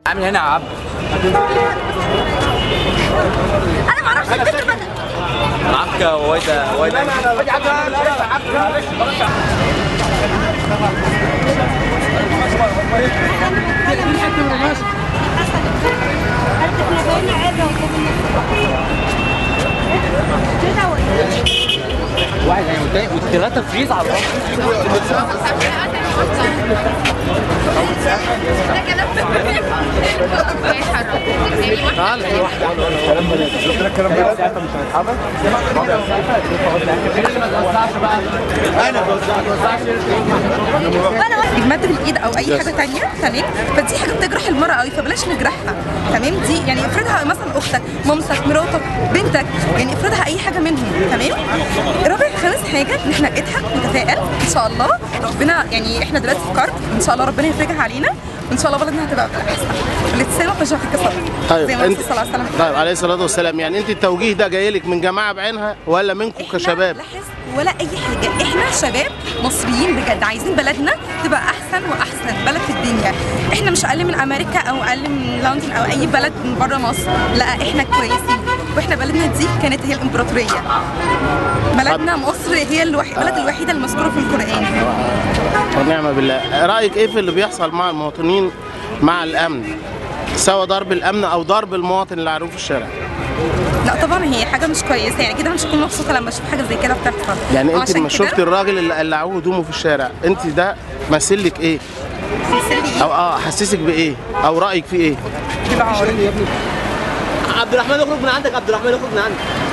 عامل هنا يا عبد. انا ما اعرفش الفكره. معاك وايده وايده. واحد يعني والثلاثه فريز على الرص. ده كلام المد بالايد او اي حاجه ثانيه تمام، فدي حاجه بتجرح المراه قوي، فبلاش نجرحها تمام. دي يعني افرضها مثلا اختك، مامتك، مراتك، بنتك، يعني افرضها اي حاجه منهم تمام. رابع خامس حاجه ان احنا اضحك نتفائل ان شاء الله، ربنا يعني احنا دلوقتي في كرب ان شاء الله ربنا يفرجها علينا وان شاء الله بلدنا هتبقى احسن. الابتسامه تشرح الكسر. طيب زي ما الرسول صلى الله عليه وسلم. طيب عليه الصلاه والسلام، يعني انت التوجيه ده جاي لك من جماعه بعينها ولا منكم كشباب؟ لا حزب ولا اي حاجه، احنا شباب مصريين بجد عايزين بلدنا تبقى احسن واحسن بلد في الدنيا. احنا مش اقل من امريكا او اقل من لندن او اي بلد من بره مصر، لا احنا كويسين، واحنا بلدنا دي كانت هي الامبراطوريه. بلدنا مصر هي البلد الوحيده المذكوره في القران. ونعم بالله. رايك ايه في اللي بيحصل مع المواطنين مع الامن، سواء ضرب الامن او ضرب المواطن اللي عارفه في الشارع؟ لا طبعا هي حاجه مش كويسه، يعني كده مش هكون مبسوطه لما اشوف حاجه زي كده بتحصل. يعني انت لما شفت الراجل اللي قلعوه هدومه في الشارع، انت ده مثل لك ايه؟ مثل لي او حسسك بايه؟ او رايك في ايه؟ بالعار. عبد الرحمن اخرج من عندك، عبد الرحمن اخرج من عندك.